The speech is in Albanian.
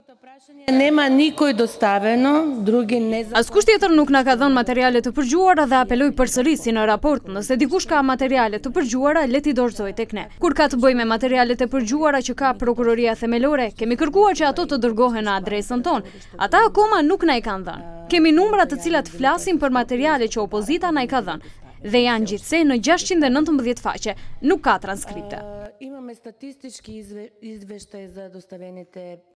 Askush tjetër nuk na ka dhënë materiale të përgjuara dhe apeloj përsëri si në raport, nëse dikush ka materiale të përgjuara, le t'i dorëzoj tek ne. Kur ka të bëjë me materialet e përgjuara që ka Prokuroria themelore, kemi kërkuar që ato të dërgohen në adresën tonë. Ata akoma nuk na i kanë dhënë. Kemi numra të cilat flasin për materiale që opozita na i ka dhënë dhe janë gjithsej në 619 faqe, nuk ka transkripte.